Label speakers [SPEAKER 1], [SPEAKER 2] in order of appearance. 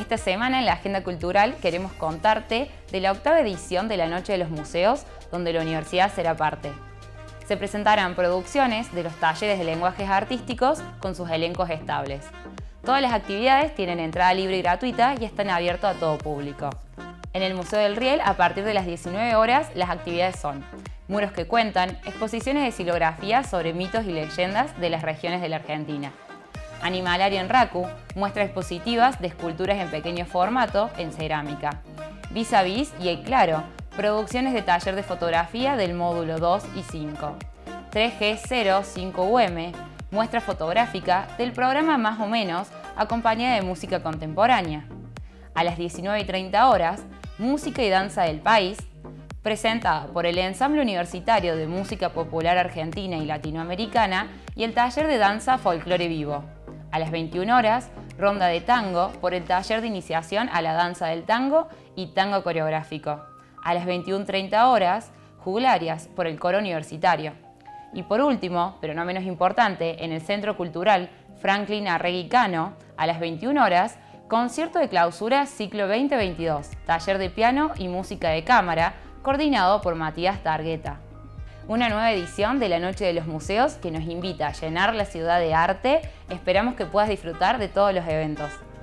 [SPEAKER 1] Esta semana en la Agenda Cultural queremos contarte de la 8ª edición de la Noche de los Museos, donde la universidad será parte. Se presentarán producciones de los talleres de lenguajes artísticos con sus elencos estables. Todas las actividades tienen entrada libre y gratuita y están abiertas a todo público. En el Museo del Riel, a partir de las 19 horas, las actividades son muros que cuentan, exposiciones de xilografía sobre mitos y leyendas de las regiones de la Argentina. Animalario en Raku, muestras expositivas de esculturas en pequeño formato en cerámica. Vis a Vis y El Claro, producciones de taller de fotografía del módulo 2 y 5. 3G05UM, muestra fotográfica del programa Más o Menos, acompañada de música contemporánea. A las 19:30 horas, Música y Danza del País, presentada por el Ensamble Universitario de Música Popular Argentina y Latinoamericana y el taller de danza Folclore Vivo. A las 21 horas, Ronda de Tango por el taller de iniciación a la danza del tango y tango coreográfico. A las 21:30 horas, Juglarias por el coro universitario. Y por último, pero no menos importante, en el Centro Cultural Franklin Arregui Cano, a las 21 horas, concierto de clausura ciclo 2022, taller de piano y música de cámara, coordinado por Matías Targueta. Una nueva edición de la Noche de los Museos que nos invita a llenar la ciudad de arte. Esperamos que puedas disfrutar de todos los eventos.